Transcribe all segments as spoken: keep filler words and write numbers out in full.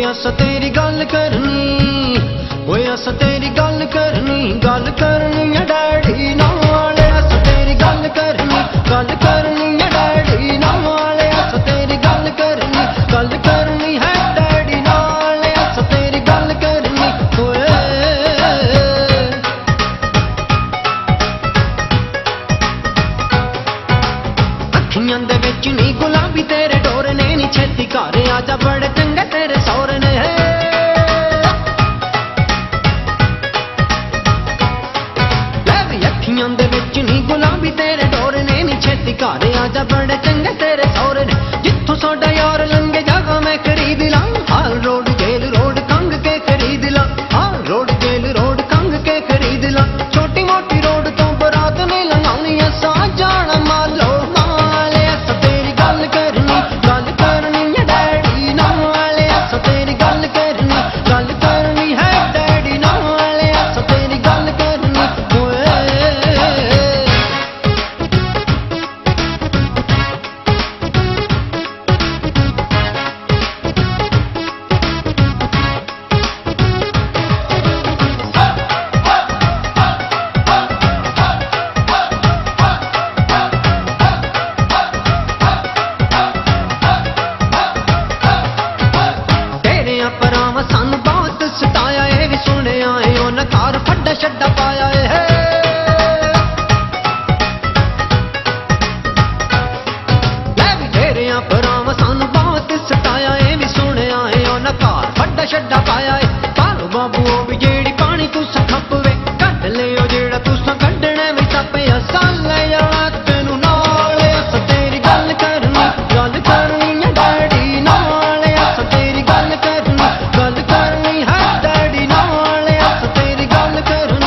अस तेरी गल करनी, ओए अस तेरी गल करनी, गल करनी है डैडी नाल, अस तेरी गल करनी, गल करनी है डैडी नाल, अस तेरी गल करनी, गल करनी है डैडी नाल, अस तेरी गल करनी। ओए अखियां दे विच नी गुलाबी तेरे डोर ने, नी छेती घर आजा बड़े चंगे तेरे सौर ने। अखियां दे विच नी गुलाबी तेरे डोर ने, नी छेती घर आजा बड़े चंगे तेरे सौर ने। जिथों साडा यार लंघे जागा मैं खरीद ला, हाल रोड जेल रोड कंग के खरीद ला, हाल रोड जेल रोड कंग के खरीद ला। छोटी मोटी रोड तो बरात नहीं लंघानी, असा जाना मालो नाल, अस तेरी गल करनी, गल करनी है डैडी नाल, अस तेरी गल करनी, गल करनी है डैडी नाल, अस तेरी गल करनी। परावा सानू बहुत सताया है, भी सुनिया है उन्हें घर फड्डा छड्डा पाया है। भी तेरे परावा सानू बहुत सताया है, भी सुनिया है उन्हें घर फड्डा छड्डा पाया है। पालो बाबू ओ भी जेड़ी पानी तुसा खपवे, कट लियो जेड़ा तुसा कड्डना भी सपे, असा ले जाना तेनू नाल, अस तेरी गल करनी, गल करनी है डैडी नाल, अस तेरी गल करनी, गल करनी है डैडी नाल, अस तेरी गल करनी।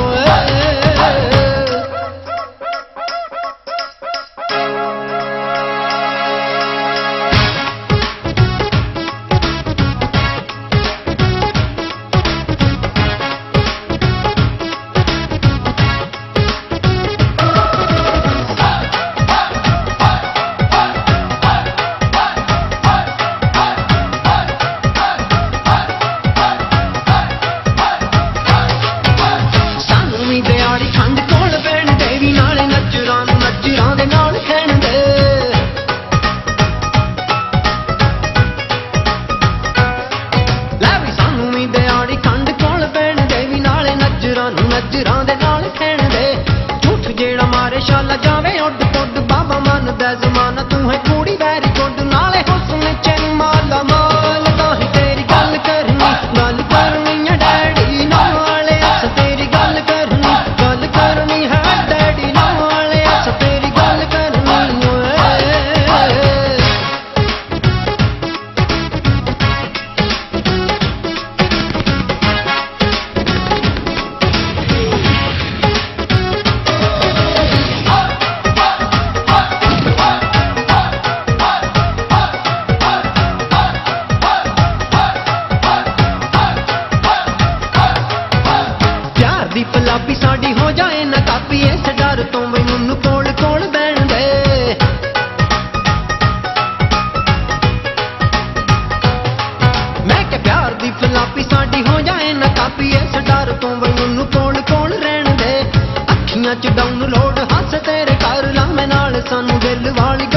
नजरां दे नाल खेण दे, झूठ जेड़ा मारे शाला जावे उड पुड, बाबा मन दा जमाना तू है कुड़ी वैरी गुड, नाले हुस्न चैन माला माल, ताही तेरी गल करनी, गल करनी है डैडी नाल, अस तेरी गल करनी, गल करनी है डैडी नाल, अस तेरी गल करनी। दी पलाबी साड़ी हो जाए ना कापी, इस डर तो भी मैनू कोल कोल बैण दे। मैं क्या प्यार दी पलाबी साड़ी हो जाए ना कापी, इस डर तो भी मैनू कोल कोल रहन दे। अखियां च डाउनलोड हस तेरे कर ला मैं नाल, सानू दिल वाली